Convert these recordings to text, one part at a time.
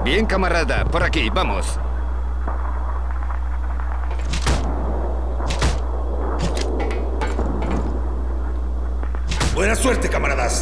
Bien, camarada, por aquí, vamos. Buena suerte, camaradas.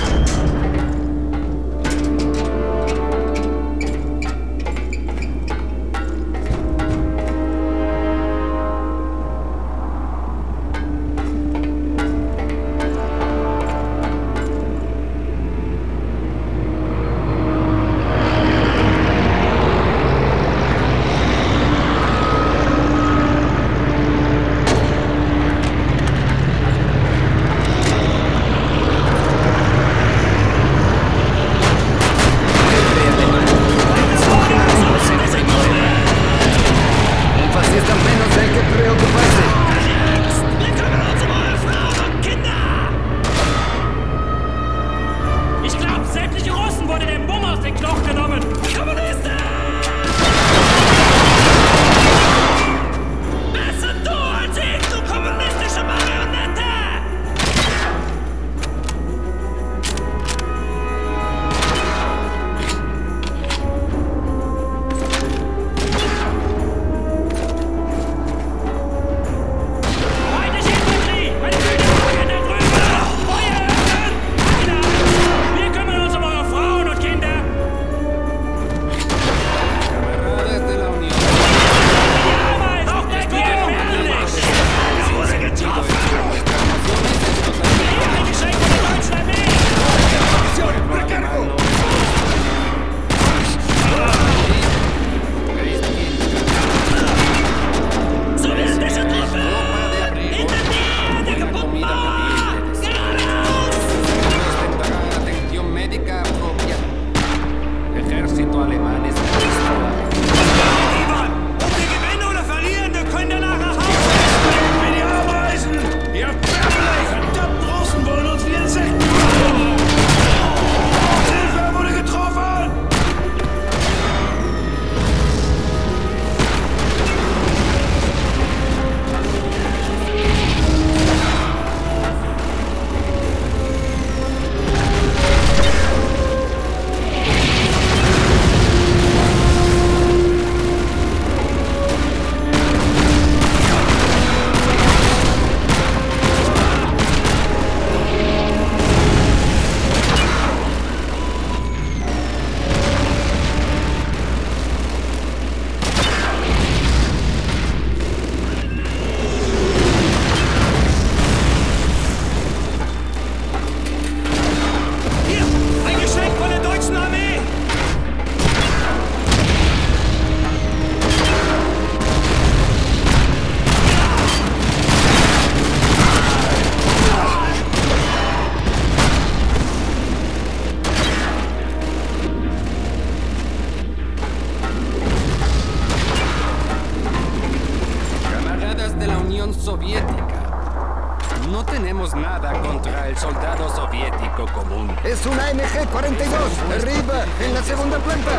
No tenemos nada contra el soldado soviético común. Es una MG-42, arriba, en la segunda planta.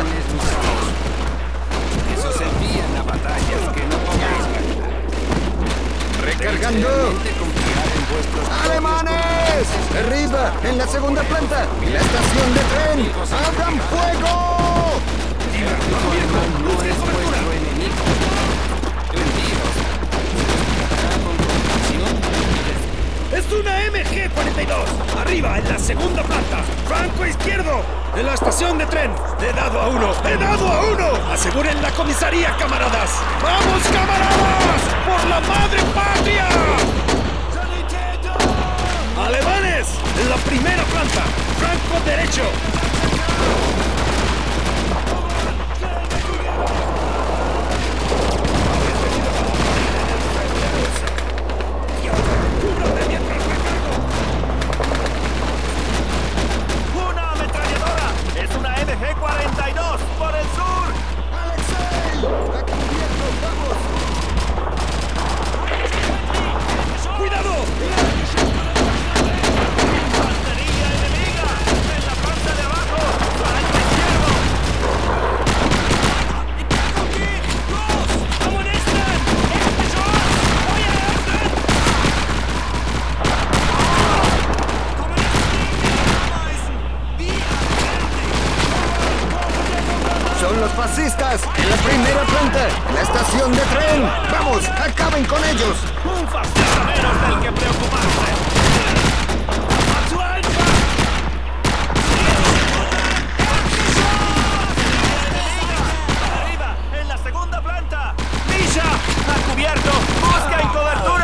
Eso se envían a batallas que no podéis ganar. ¡Recargando! ¡Alemanes! Arriba, en la segunda planta, la estación de tren. ¡Abran fuego! No es vuestro enemigo. ¡Es una MG-42! ¡Arriba, en la segunda planta! ¡Franco izquierdo! ¡En la estación de tren! ¡He dado a uno! ¡He dado a uno! ¡Aseguren la comisaría, camaradas! ¡Vamos, camaradas! ¡Por la madre patria! ¡Alemanes! ¡En la primera planta! ¡Franco derecho! MG-42 por el sur. ¡Alexei! ¡A cubierto! ¡Vamos! ¡Cuidado! ¡Batería enemiga! ¡En la planta de abajo! fascistas en la primera planta, en la estación de tren. ¡Vamos, acaben con ellos! Un fascista menos del que preocuparse. Arriba, en la segunda planta. ¡Misha! ¡A cubierto! ¡Busca en cobertura!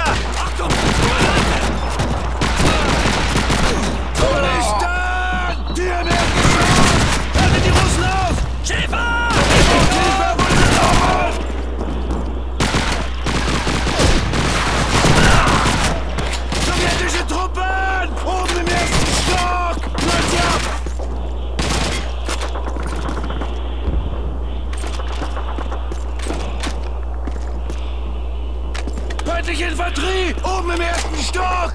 Feindliche Infanterie! Oben im ersten Stock!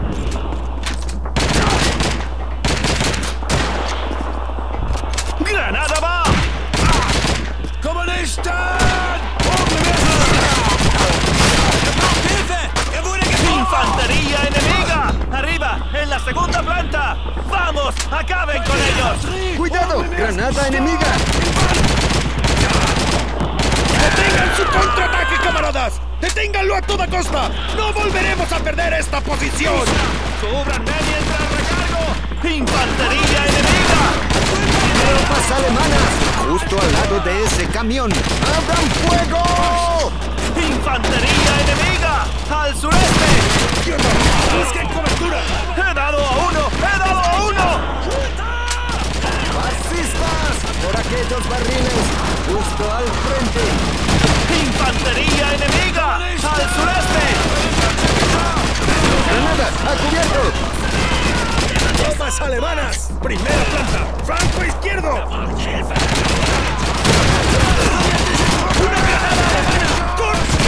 ¡Granada va! Kommunisten! Oben im ersten Stock! ¡Hilfe! ¡Infantería enemiga! ¡Arriba, en la segunda planta! ¡Vamos, acaben con ellos! ¡Cuidado! ¡Granada enemiga! ¡Detengan su contraataque, camaradas! ¡Deténganlo a toda costa! ¡No volveremos a perder esta posición! ¡Cúbranme mientras recargo! ¡Infantería enemiga! ¡Tropas alemanas! Justo al lado de ese camión. ¡Abran fuego! ¡Infantería enemiga! ¡Al sureste! ¡Busquen cobertura! ¡He dado a uno! ¡He dado a uno! ¡Fascistas! Por aquellos barriles. Justo al frente. ¡Infantería enemiga! ¡Al sureste! ¡Granadas! ¡A cubierto! ¡Tropas alemanas! ¡Primera planta! ¡Franco izquierdo! ¡Una granada alemana!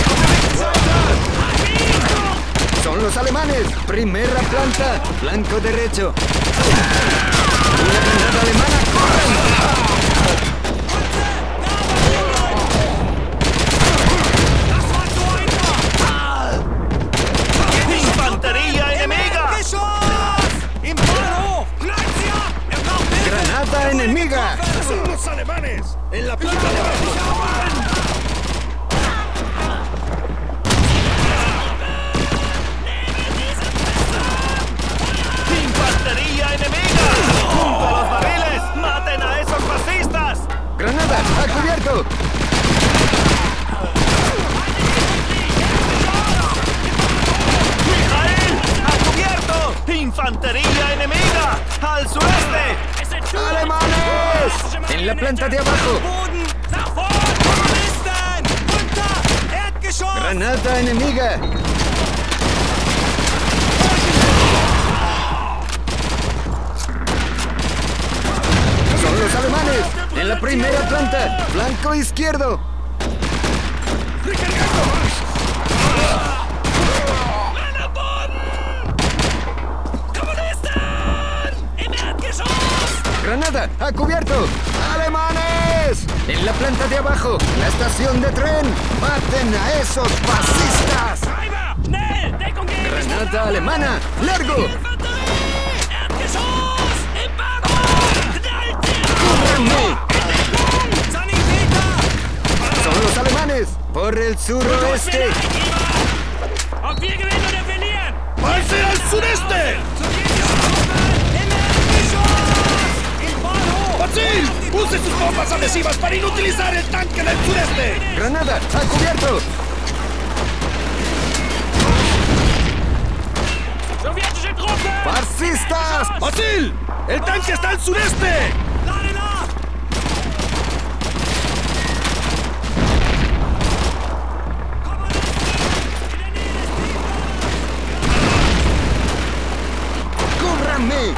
¡Son los alemanes! ¡Primera planta! ¡Flanco derecho! ¡Una granada alemana! ¡Corren! ¡Infantería enemiga! ¡Granada enemiga! ¡Son los alemanes! ¡En la planta de abajo! ¡Infantería enemiga! ¡Junto a los barriles! ¡Maten a esos fascistas! ¡Granada! ¡A cubierto! ¡Mijail! ¡A cubierto! ¡Infantería enemiga! ¡Al sureste! ¡Alemanes! ¡En la planta de abajo! ¡Granada enemiga! ¡Son los alemanes! ¡En la primera planta! ¡Flanco izquierdo! ¡Granada! ¡A cubierto! ¡Alemanes! ¡En la planta de abajo! ¡La estación de tren! ¡Maten a esos fascistas! ¡Granada alemana! ¡Largo! ¡Cúbranme! ¡Son los alemanes! ¡Por el suroeste! ¡Avance al sureste! ¡Basil! ¡Use sus bombas adhesivas para inutilizar el tanque del sureste! ¡Granada! ¡A cubierto! ¡Fascistas! ¡Basil! ¡El tanque está al sureste! ¡Cúbranme!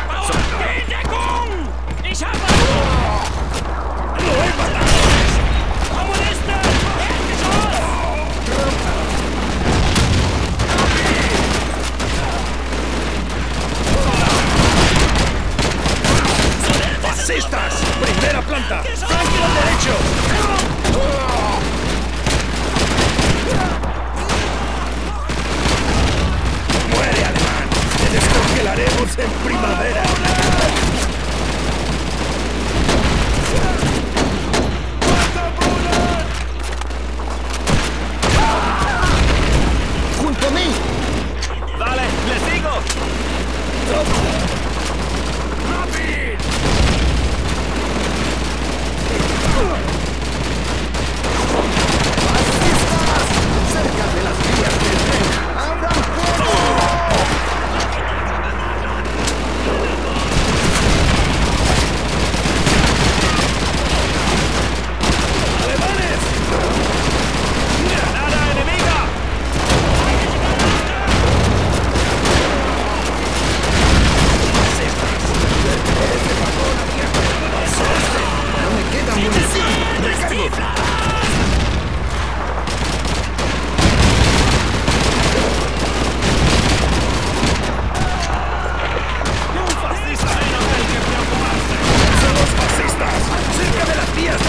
¡Lo he matado! ¡Fascistas! ¡Primera planta! ¡Flanco derecho! ¡Muere, alemán! ¡Te descongelaremos en primavera! ¡Cerca de las vías del tren! ¡Abran fuego! ¡Alemanes! ¡Granada enemiga! ¡No me queda munición! ¡Recargo! ¡Un fascista menos del que preocuparse! ¡Son los fascistas! ¡Cerca de las vías!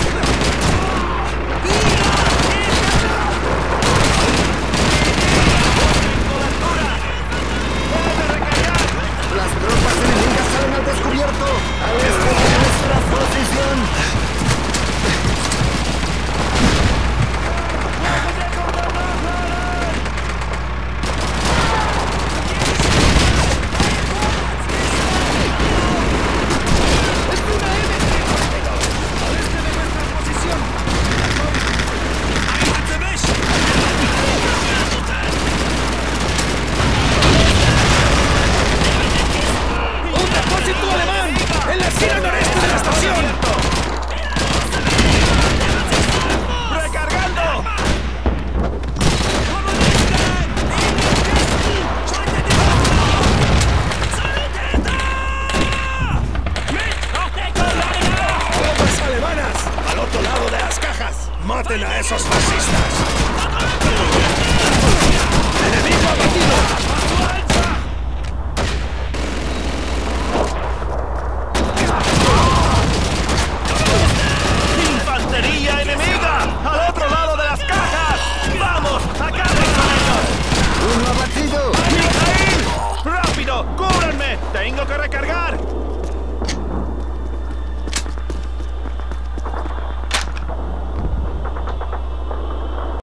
Las tropas enemigas salen al descubierto. Al este de nuestra posición. ¡Es una MG-42! ¡Al este de nuestra posición! ¡Un depósito alemán! ¡En la esquina noreste de la estación! ¡Recargando! ¡Tropas alemanas! ¡Al otro lado de las cajas! ¡Maten a esos fascistas! ¡Enemigo abatido!